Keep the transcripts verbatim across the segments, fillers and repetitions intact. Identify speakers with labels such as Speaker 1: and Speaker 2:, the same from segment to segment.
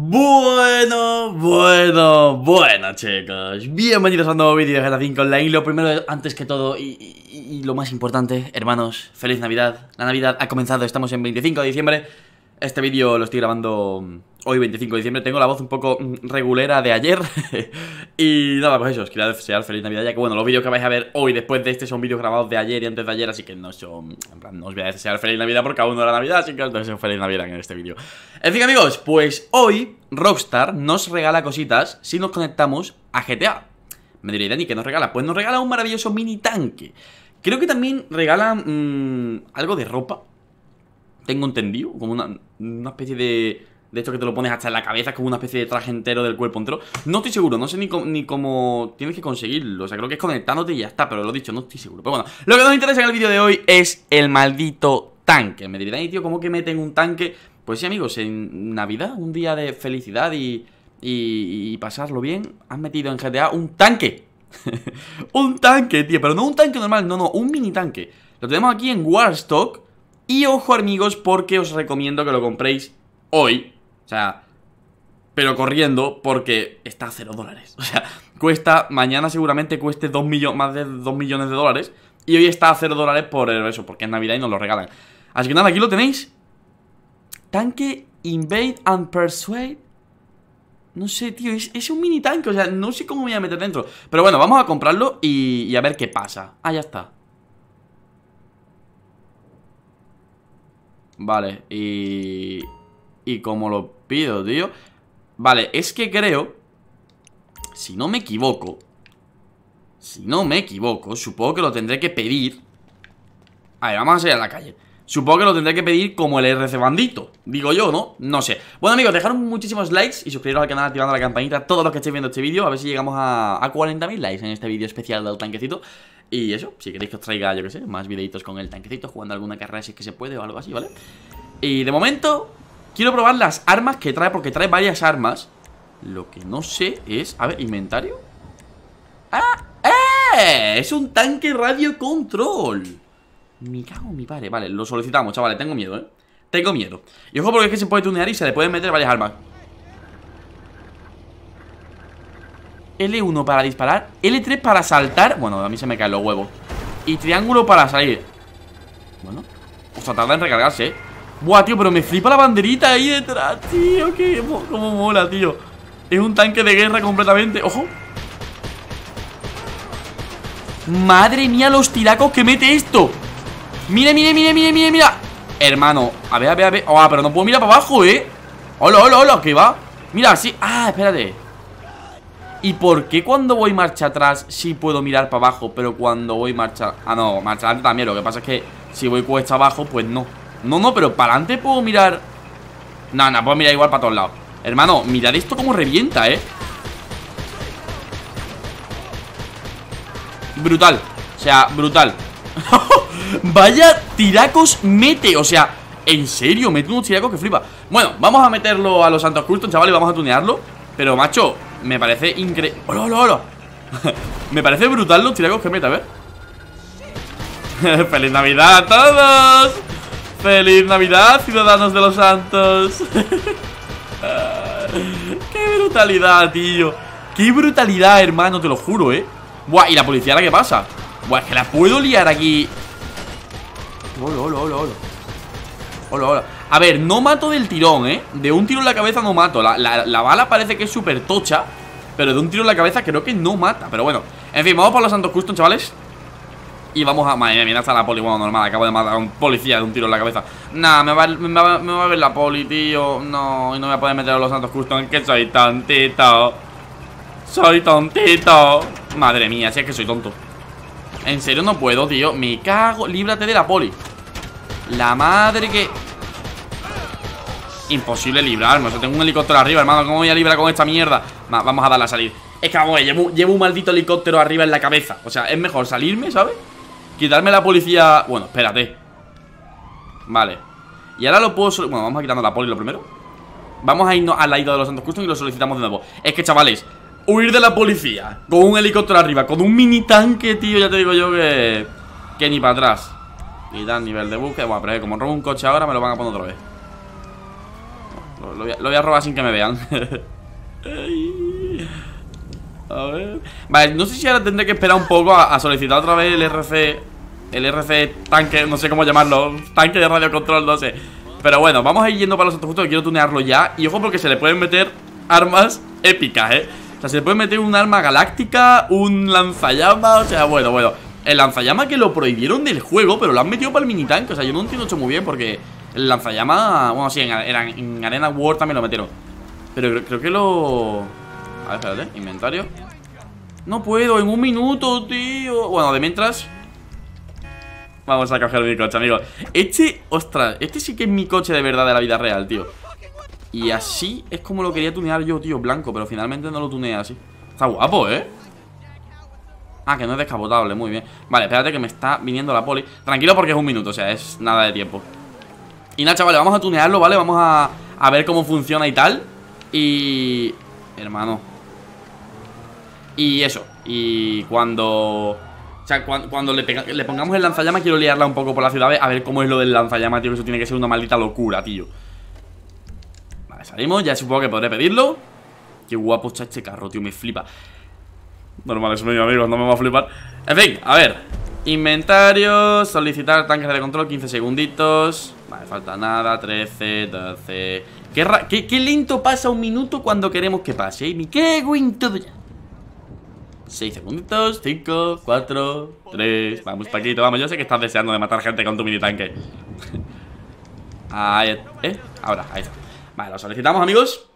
Speaker 1: Bueno, bueno, bueno chicos, bienvenidos a un nuevo vídeo de G T A cinco Online. Lo primero, antes que todo y, y, y lo más importante, hermanos, feliz Navidad. La Navidad ha comenzado, estamos en veinticinco de diciembre. Este vídeo lo estoy grabando hoy veinticinco de diciembre. Tengo la voz un poco regulera de ayer. Y nada, pues eso, os quería desear feliz Navidad, ya que bueno, los vídeos que vais a ver hoy después de este son vídeos grabados de ayer y antes de ayer. Así que no son, en plan, no os voy a desear feliz Navidad porque aún no era Navidad, así que os deseo feliz Navidad en este vídeo. En fin, amigos, pues hoy Rockstar nos regala cositas si nos conectamos a G T A. Me diréis, Dani, ¿qué nos regala? Pues nos regala un maravilloso mini tanque. Creo que también regala mmm, algo de ropa, tengo entendido, como una, una especie de... De hecho que te lo pones hasta en la cabeza, como una especie de traje entero del cuerpo entero. No estoy seguro, no sé ni, ni cómo tienes que conseguirlo. O sea, creo que es conectándote y ya está, pero lo dicho, no estoy seguro. Pero bueno, lo que nos interesa en el vídeo de hoy es el maldito tanque. Me dirán, tío, ¿cómo que meten un tanque? Pues sí, amigos, en Navidad, un día de felicidad y, y, y pasarlo bien, han metido en G T A un tanque. Un tanque, tío, pero no un tanque normal, no, no, un mini tanque. Lo tenemos aquí en Warstock. Y ojo, amigos, porque os recomiendo que lo compréis hoy. O sea, pero corriendo, porque está a cero dólares. O sea, cuesta, mañana seguramente cueste dos millones, más de dos millones de dólares. Y hoy está a cero dólares por eso, porque es Navidad y nos lo regalan. Así que nada, aquí lo tenéis. Tanque Invade and Persuade. No sé, tío, es, es un mini tanque. O sea, no sé cómo me voy a meter dentro. Pero bueno, vamos a comprarlo y, y a ver qué pasa. Ah, ya está. Vale, y... Y como lo pido, tío. Vale, es que creo, si no me equivoco, Si no me equivoco, supongo que lo tendré que pedir. A ver, vamos a salir a la calle. Supongo que lo tendré que pedir como el R C bandito, digo yo, ¿no? No sé. Bueno, amigos, dejaros muchísimos likes y suscribiros al canal activando la campanita, todos los que estéis viendo este vídeo. A ver si llegamos a, a cuarenta mil likes en este vídeo especial del tanquecito. Y eso, si queréis que os traiga, yo que sé, más videitos con el tanquecito, jugando alguna carrera si es que se puede o algo así, ¿vale? Y de momento quiero probar las armas que trae, porque trae varias armas. Lo que no sé es... A ver, ¿inventario? ¡Ah! ¡Eh! Es un tanque radio control. Me cago en mi padre. Vale, lo solicitamos, chavales, tengo miedo, ¿eh? Tengo miedo. Y ojo porque es que se puede tunear y se le pueden meter varias armas. L uno para disparar, L tres para saltar. Bueno, a mí se me caen los huevos. Y triángulo para salir. Bueno, o sea, tarda en recargarse, ¿eh? Buah, tío, pero me flipa la banderita ahí detrás, tío. Que como mola, tío. Es un tanque de guerra completamente. Ojo. Madre mía, los tiracos que mete esto. Mire, mire, mire, mire, mire, mira. Hermano, a ver, a ver, a ver. Oh, pero no puedo mirar para abajo, ¿eh? Hola, hola, hola, ¿qué va? Mira, así. Ah, espérate. ¿Y por qué cuando voy marcha atrás sí puedo mirar para abajo, pero cuando voy marcha... Ah, no, marcha adelante también. Lo que pasa es que si voy cuesta abajo, pues no. No, no, pero para adelante puedo mirar. No, no, puedo mirar igual para todos lados. Hermano, mirad esto como revienta, ¿eh? Brutal. O sea, brutal. Vaya tiracos mete. O sea, en serio, mete unos tiracos que flipa. Bueno, vamos a meterlo a los Santos Custom, chavales. Vamos a tunearlo. Pero, macho, me parece increíble. ¡Hola, hola, hola! Me parece brutal los tiracos que mete, a ver. ¡Feliz Navidad a todos! ¡Feliz Navidad, ciudadanos de los Santos! ¡Qué brutalidad, tío! ¡Qué brutalidad, hermano! Te lo juro, ¿eh? Buah, ¿y la policía la que pasa? Buah, es que la puedo liar aquí. Hola, hola, hola, hola. Hola, hola. A ver, no mato del tirón, ¿eh? De un tiro en la cabeza no mato. La, la, la bala parece que es súper tocha, pero de un tiro en la cabeza creo que no mata. Pero bueno, en fin, vamos por los Santos Custom, chavales. Y vamos a... Madre mía, mira, está la poli. Bueno, normal, acabo de matar a un policía de un tiro en la cabeza. Nah, me va, me va, me va a ver la poli, tío. No, y no me voy a poder meter a los Santos Custom. Es que soy tontito. Soy tontito. Madre mía, si es que soy tonto. En serio no puedo, tío. Me cago, líbrate de la poli. La madre que... Imposible librarme, o sea, tengo un helicóptero arriba, hermano. ¿Cómo voy a librar con esta mierda? Va, vamos a darle a salir. Es que vamos, llevo, llevo un maldito helicóptero arriba en la cabeza. O sea, es mejor salirme, ¿sabes? Quitarme la policía... Bueno, espérate. Vale. Y ahora lo puedo... Bueno, vamos a quitarnos la poli lo primero. Vamos a irnos al lado de los Santos Custom y lo solicitamos de nuevo. Es que, chavales, huir de la policía con un helicóptero arriba, con un mini tanque, tío, ya te digo yo que... Que ni para atrás. Y dan nivel de búsqueda. Bueno, pero es que como robo un coche ahora me lo van a poner otra vez. Lo, lo, voy a, lo voy a robar sin que me vean. A ver. Vale, no sé si ahora tendré que esperar un poco a, a solicitar otra vez el R C. El R C tanque, no sé cómo llamarlo. Tanque de radiocontrol, no sé. Pero bueno, vamos a ir yendo para los otros justos, que quiero tunearlo ya. Y ojo porque se le pueden meter armas épicas, eh. O sea, se le puede meter un arma galáctica, un lanzallamas. O sea, bueno, bueno. El lanzallamas que lo prohibieron del juego, pero lo han metido para el mini tanque. O sea, yo no entiendo esto muy bien porque el lanzallamas, bueno, sí, en, en, en Arena War también lo metieron. Pero creo, creo que lo... A ver, espérate, inventario. No puedo, en un minuto, tío. Bueno, de mientras vamos a coger mi coche, amigos. Este, ostras, este sí que es mi coche de verdad de la vida real, tío. Y así es como lo quería tunear yo, tío, blanco. Pero finalmente no lo tuneé así. Está guapo, ¿eh? Ah, que no es descapotable, muy bien. Vale, espérate que me está viniendo la poli. Tranquilo porque es un minuto, o sea, es nada de tiempo. Y nada, chavales, vamos a tunearlo, ¿vale? Vamos a, a ver cómo funciona y tal. Y... hermano. Y eso. Y cuando... O sea, cuando, cuando le, pega, le pongamos el lanzallamas, quiero liarla un poco por la ciudad. A ver cómo es lo del lanzallamas, tío. Que eso tiene que ser una maldita locura, tío. Vale, salimos. Ya supongo que podré pedirlo. Qué guapo está este carro, tío. Me flipa. Normal, es mío, amigos. No me va a flipar. En fin, a ver. Inventario. Solicitar tanques de control. quince segunditos. Vale, falta nada. trece, doce. Qué, qué, qué lento pasa un minuto cuando queremos que pase, ¿eh? Me cago en todo ya. seis segunditos, cinco, cuatro, tres. Vamos, Paquito, vamos. Yo sé que estás deseando de matar gente con tu mini tanque. Ahí, ¿eh? Ahora, ahí está. Vale, lo solicitamos, amigos.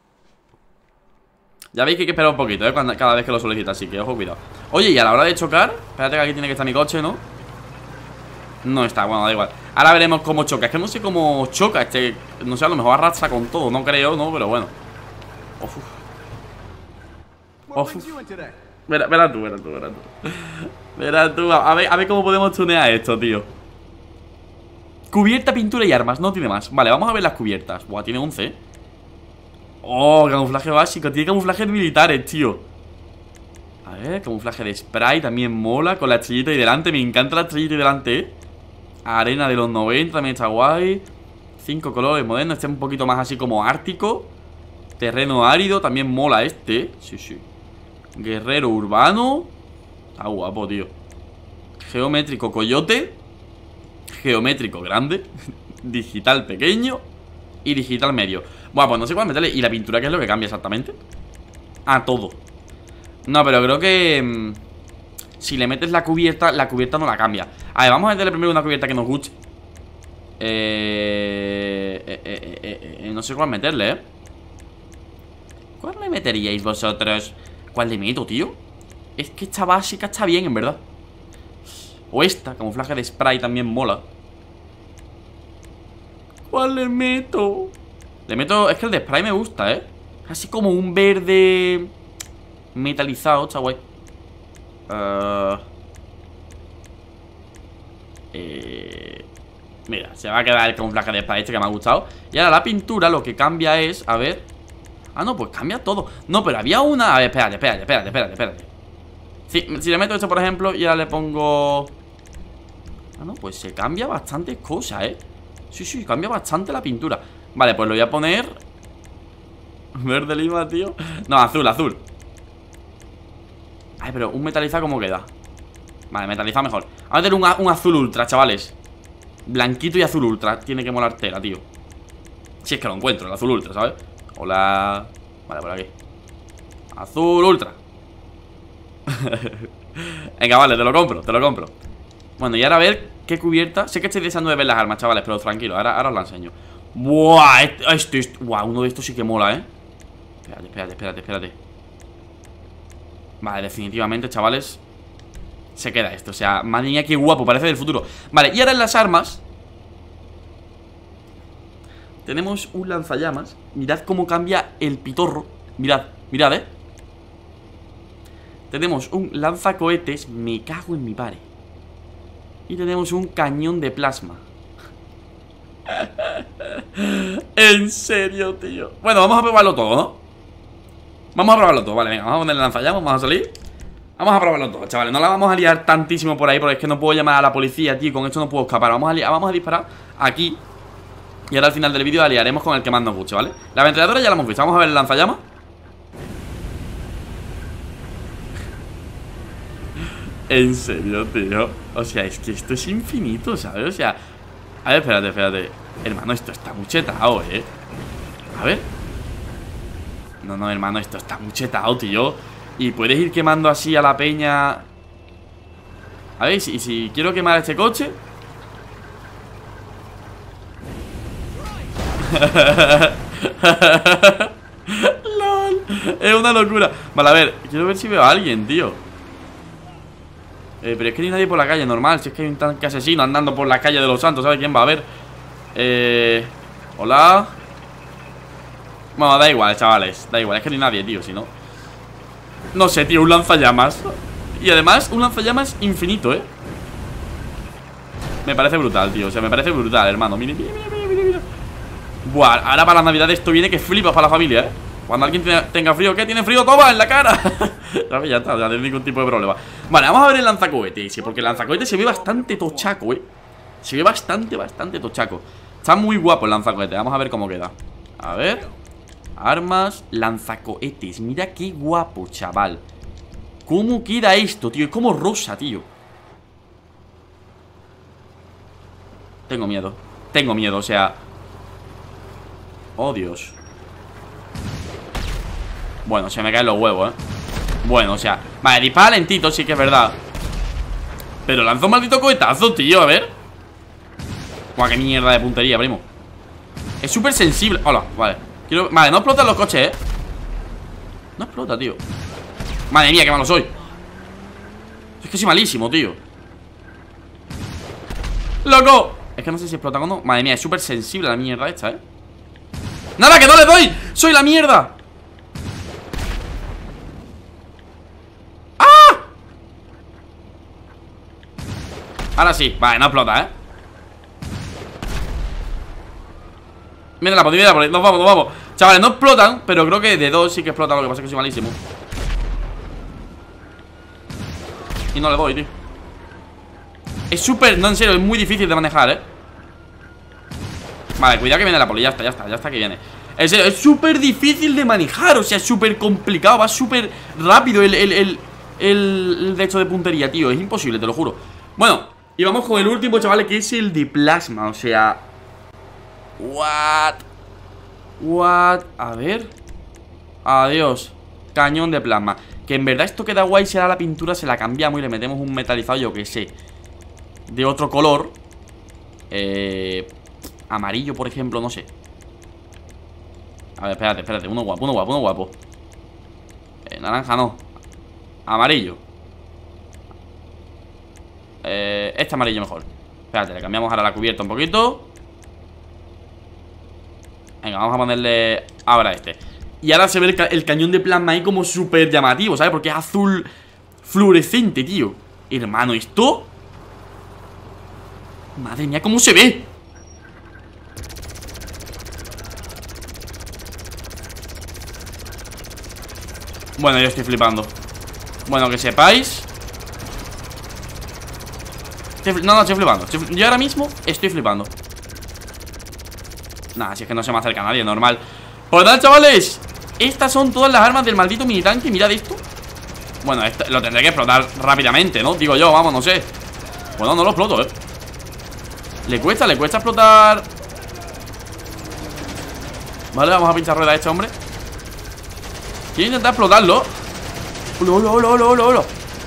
Speaker 1: Ya veis que hay que esperar un poquito, ¿eh? Cuando, cada vez que lo solicita, así que ojo, cuidado. Oye, y a la hora de chocar, espérate que aquí tiene que estar mi coche, ¿no? No está, bueno, da igual. Ahora veremos cómo choca. Es que no sé cómo choca este. No sé, a lo mejor arrastra con todo, no creo, ¿no? Pero bueno. Uf. Uf. Verá, verá tú, verá tú, verá tú. Verá tú, a ver, a ver cómo podemos tunear esto, tío. Cubierta, pintura y armas, no tiene más. Vale, vamos a ver las cubiertas. Buah, tiene once. Oh, camuflaje básico. Tiene camuflajes militares, tío. A ver, camuflaje de spray también mola. Con la estrellita ahí delante, me encanta la estrellita ahí delante, eh. Arena de los noventa también está guay. Cinco colores modernos, este es un poquito más así como ártico. Terreno árido, también mola este. Sí, sí. Guerrero urbano. Está guapo, tío. Geométrico coyote. Geométrico grande. Digital pequeño. Y digital medio. Bueno, pues no sé cuál meterle. ¿Y la pintura qué es lo que cambia exactamente? Ah, todo. No, pero creo que... Mmm, si le metes la cubierta, la cubierta no la cambia. A ver, vamos a meterle primero una cubierta que nos guste. Eh, eh, eh, eh, eh, No sé cuál meterle, ¿eh? ¿Cuál le meteríais vosotros? ¿Cuál le meto, tío? Es que esta básica está bien, en verdad. O esta, camuflaje de spray también mola. ¿Cuál le meto? Le meto... Es que el de spray me gusta, ¿eh? Así como un verde metalizado, está guay. Uh, eh, Mira, se va a quedar el camuflaje de spray este que me ha gustado. Y ahora la pintura lo que cambia es... A ver... Ah, no, pues cambia todo. No, pero había una... A ver, espérate, espérate, espérate, espérate, espérate. Si, si le meto esto, por ejemplo, y ahora le pongo... Ah, no, pues se cambia bastantes cosas, ¿eh? Sí, sí, cambia bastante la pintura. Vale, pues lo voy a poner... Verde lima, tío. No, azul, azul. Ay, pero un metalizado, ¿cómo queda? Vale, metalizado mejor. Vamos a meter un, un azul ultra, chavales. Blanquito y azul ultra. Tiene que molar tela, tío. Si es que lo encuentro, el azul ultra, ¿sabes? Hola. Vale, por aquí. Azul ultra. Venga, vale, te lo compro, te lo compro. Bueno, y ahora a ver qué cubierta. Sé que estoy deseando de ver las armas, chavales, pero tranquilo, ahora, ahora os la enseño. Buah, este, este, este, buah, uno de estos sí que mola, eh. Espérate, espérate, espérate, espérate. Vale, definitivamente, chavales, se queda esto, o sea, madre mía, qué guapo, parece del futuro. Vale, y ahora en las armas tenemos un lanzallamas. Mirad cómo cambia el pitorro. Mirad, mirad, eh. Tenemos un lanzacohetes. Me cago en mi padre. Y tenemos un cañón de plasma. En serio, tío. Bueno, vamos a probarlo todo, ¿no? Vamos a probarlo todo, vale, venga, vamos a ponerle lanzallamas, vamos a salir. Vamos a probarlo todo, chavales, no la vamos a liar tantísimo por ahí. Porque es que no puedo llamar a la policía, tío, con esto no puedo escapar. Vamos a, liar, vamos a disparar aquí. Y ahora al final del vídeo la liaremos con el que más nos guste, ¿vale? La ametralladora ya la hemos visto. Vamos a ver el lanzallamas. En serio, tío. O sea, es que esto es infinito, ¿sabes? O sea, a ver, espérate, espérate. Hermano, esto está muy chetado, ¿eh? A ver. No, no, hermano, esto está muy chetado, tío. Y puedes ir quemando así a la peña. A ver, y si, si quiero quemar este coche. LOL. Es una locura. Vale, a ver, quiero ver si veo a alguien, tío. eh, Pero es que no hay nadie por la calle, normal. Si es que hay un tanque asesino andando por la calle de los santos, ¿sabes quién va a ver? Eh... Hola. Bueno, da igual, chavales. Da igual, es que no hay nadie, tío, si no. No sé, tío, un lanzallamas. Y además, un lanzallamas infinito, ¿eh? Me parece brutal, tío. O sea, me parece brutal, hermano. Mira, mira, mira, mira, mira. Buah, ahora para la Navidad esto viene que flipas para la familia, ¿eh? Cuando alguien tenga frío, ¿qué? ¿Tiene frío? ¡Toma! ¡En la cara! ¿Sabes? Ya está, ya no hay ningún tipo de problema. Vale, vamos a ver el lanzacohetes, sí, porque el lanzacohetes se ve bastante tochaco, ¿eh? Se ve bastante, bastante tochaco. Está muy guapo el lanzacohetes. Vamos a ver cómo queda. A ver. Armas, lanzacohetes. Mira qué guapo, chaval. ¿Cómo queda esto, tío? Es como rosa, tío. Tengo miedo. Tengo miedo, o sea... Oh, Dios. Bueno, se me caen los huevos, eh. Bueno, o sea... Vale, dispara lentito, sí que es verdad. Pero lanza un maldito cohetazo, tío, a ver. Guau, qué mierda de puntería, primo. Es súper sensible. Hola, vale. Quiero... Vale, no explotan los coches, eh. No explota, tío. Madre mía, qué malo soy. Es que soy malísimo, tío. ¡Loco! Es que no sé si explota o no. Madre mía, es súper sensible la mierda esta, eh. ¡Nada, que no le doy! ¡Soy la mierda! ¡Ah! Ahora sí, vale, no explota, eh. Mira la posibilidad, nos vamos, nos vamos. Chavales, no explotan, pero creo que de dos sí que explota. Lo que pasa es que soy malísimo. Y no le doy, tío. Es súper, no, en serio, es muy difícil de manejar, eh. Vale, cuidado que viene la poli, ya está, ya está, ya está que viene. En serio, es súper difícil de manejar. O sea, es súper complicado, va súper rápido el, el, el, el, el de hecho de puntería, tío. Es imposible, te lo juro. Bueno, y vamos con el último, chavales, que es el de plasma. O sea... What? What? A ver. Adiós. Cañón de plasma. Que en verdad esto queda guay. Será la pintura, se la cambiamos y le metemos un metalizado, yo que sé, de otro color. Eh... Amarillo, por ejemplo, no sé. A ver, espérate, espérate, uno guapo, uno guapo, uno guapo. eh, Naranja no. Amarillo. eh, Este amarillo mejor. Espérate, le cambiamos ahora la cubierta un poquito. Venga, vamos a ponerle ahora este. Y ahora se ve el, ca el cañón de plasma ahí como súper llamativo, ¿sabes? Porque es azul fluorescente, tío. Hermano, ¿esto? Madre mía, ¿cómo se ve? Bueno, yo estoy flipando. Bueno, que sepáis. Estoy no, no, estoy flipando. Estoy... Yo ahora mismo estoy flipando. Nada, si es que no se me acerca nadie, normal. Pues nada, chavales, estas son todas las armas del maldito mini tanque. Mirad esto. Bueno, esto lo tendré que explotar rápidamente, ¿no? Digo yo, vamos, no sé. Bueno, no lo exploto, eh. Le cuesta, le cuesta explotar. Vale, vamos a pinchar rueda a este hombre. Quiero intentar explotarlo. Hola, hola, hola, hola, hola.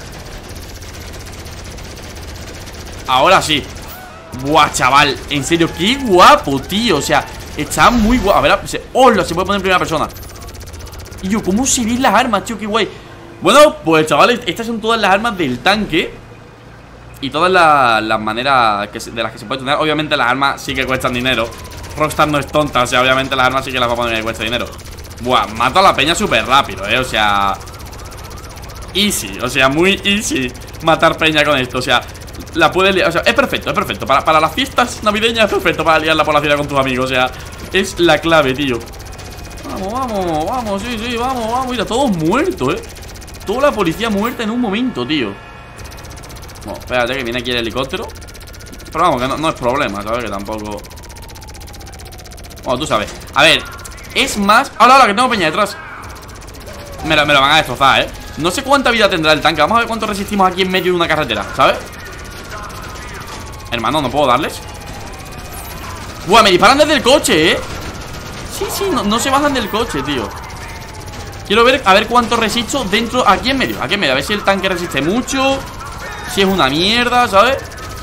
Speaker 1: Ahora sí. Buah, chaval, en serio, qué guapo, tío. O sea, está muy guapo. A ver, se... hola, se puede poner en primera persona. Y yo, ¿cómo se ven las armas, tío? Qué guay. Bueno, pues chavales, estas son todas las armas del tanque. Y todas las, las maneras que se, de las que se puede tener. Obviamente las armas sí que cuestan dinero. Rockstar no es tonta, o sea, obviamente las armas sí que las va a poner que cuesta dinero. Buah, mato a la peña súper rápido, eh, o sea... Easy, o sea, muy easy matar peña con esto, o sea... La puedes liar, o sea, es perfecto, es perfecto para, para las fiestas navideñas es perfecto para liarla por la ciudad con tus amigos, o sea... Es la clave, tío. Vamos, vamos, vamos, sí, sí, vamos, vamos. Mira, todos muertos, eh. Toda la policía muerta en un momento, tío. Bueno, espérate que viene aquí el helicóptero. Pero vamos, que no, no es problema, ¿sabes? Que tampoco... Bueno, tú sabes. A ver, es más... ¡Hola, hola! Que tengo peña detrás. Me lo, me lo van a destrozar, ¿eh? No sé cuánta vida tendrá el tanque. Vamos a ver cuánto resistimos aquí en medio de una carretera, ¿sabes? Hermano, ¿no puedo darles? ¡Buah! Me disparan desde el coche, ¿eh? Sí, sí, no, no se bajan del coche, tío. Quiero ver, a ver cuánto resisto dentro, aquí en medio, aquí en medio. A ver si el tanque resiste mucho, si es una mierda, ¿sabes?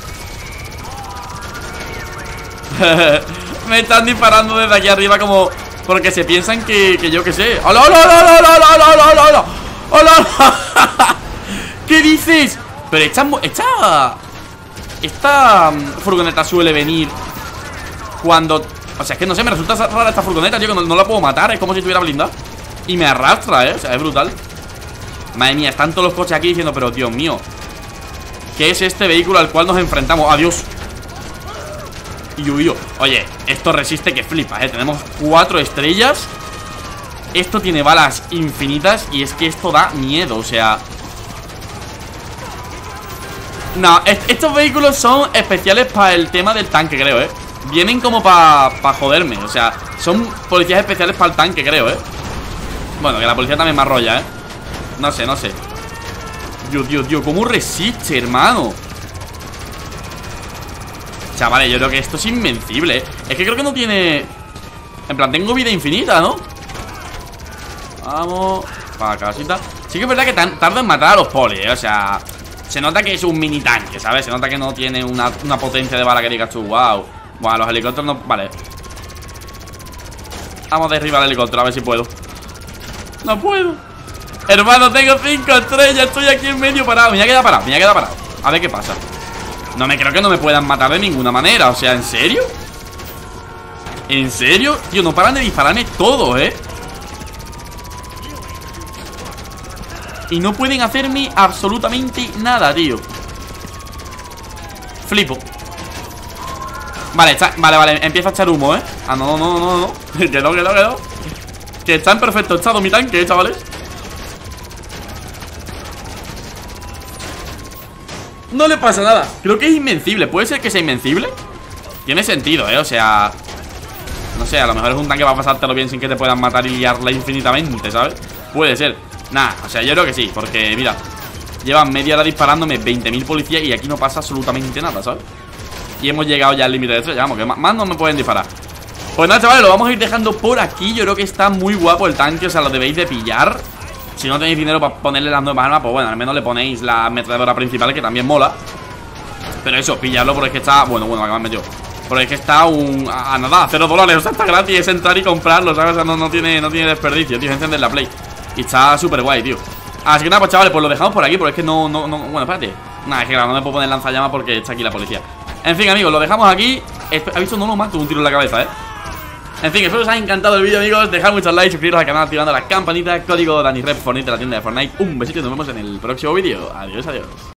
Speaker 1: Me están disparando desde aquí arriba como... Porque se piensan que, que yo qué sé. ¡Hola, hola, hola, hola, hola, hola, hola, hola, hola! ¡Hola! ¿Qué dices? Pero esta... Esta... Esta furgoneta suele venir cuando... O sea, es que no sé, me resulta rara esta furgoneta, tío, que no, no la puedo matar. Es como si estuviera blindada y me arrastra, ¿eh? O sea, es brutal. Madre mía, están todos los coches aquí diciendo, pero Dios mío, ¿qué es este vehículo al cual nos enfrentamos? Adiós. Y yo, oye, esto resiste que flipa, ¿eh? Tenemos cuatro estrellas. Esto tiene balas infinitas. Y es que esto da miedo, o sea... No, est estos vehículos son especiales para el tema del tanque, creo, ¿eh? Vienen como para pa joderme, o sea, son policías especiales para el tanque, creo, ¿eh? Bueno, que la policía también me arrolla, ¿eh? No sé, no sé. Dios, Dios, Dios, ¿cómo resiste, hermano? Chavales, yo creo que esto es invencible, ¿eh? Es que creo que no tiene... En plan, tengo vida infinita, ¿no? Vamos. Para casita. Sí que es verdad que tarda en matar a los polis, ¿eh? O sea, se nota que es un mini tanque, ¿sabes? Se nota que no tiene una, una potencia de bala que digas tú, wow. Bueno, los helicópteros no... Vale. Vamos a derribar el helicóptero, a ver si puedo. No puedo. Hermano, tengo cinco estrellas. Estoy aquí en medio parado. Me voy a quedar parado, me voy a quedar parado. A ver qué pasa. No me creo que no me puedan matar de ninguna manera. O sea, ¿en serio? ¿En serio? Tío, no paran de dispararme todo, ¿eh? Y no pueden hacerme absolutamente nada, tío. Flipo. Vale, está, vale, vale, empieza a echar humo, ¿eh? Ah, no, no, no, no, no. Que no, que no, que no. Que está en perfecto estado mi tanque, chavales. No le pasa nada. Creo que es invencible. ¿Puede ser que sea invencible? Tiene sentido, ¿eh? O sea... No sé, a lo mejor es un tanque para pasártelo bien sin que te puedan matar y liarla infinitamente, ¿sabes? Puede ser. Nah, o sea, yo creo que sí. Porque, mira, llevan media hora disparándome veinte mil policías y aquí no pasa absolutamente nada, ¿sabes? Y hemos llegado ya al límite de estrella. Vamos, que más no me pueden disparar. Pues nada, chavales, lo vamos a ir dejando por aquí. Yo creo que está muy guapo el tanque. O sea, lo debéis de pillar. Si no tenéis dinero para ponerle las nuevas armas, pues bueno, al menos le ponéis la ametralladora principal, que también mola. Pero eso, pillarlo porque es que está... Bueno, bueno, que me han metido. Porque es que está un... A, a nada, a cero dólares. O sea, está gratis, es entrar y comprarlo, ¿sabes? O sea, no, no, tiene, no tiene desperdicio, tío. Encender la Play. Y está súper guay, tío. Así que nada, pues chavales, pues lo dejamos por aquí. Porque es que no, no, no... Bueno, espérate. Nada, es que claro, no me puedo poner lanzallamas porque está aquí la policía. En fin, amigos, lo dejamos aquí. ¿Ha visto? No lo mato, un tiro en la cabeza, ¿eh? En fin, espero que os haya encantado el vídeo, amigos. Dejad muchos likes, suscribiros al canal activando la campanita. Código DaniRep Fortnite de la tienda de Fortnite. Un besito y nos vemos en el próximo vídeo. Adiós, adiós.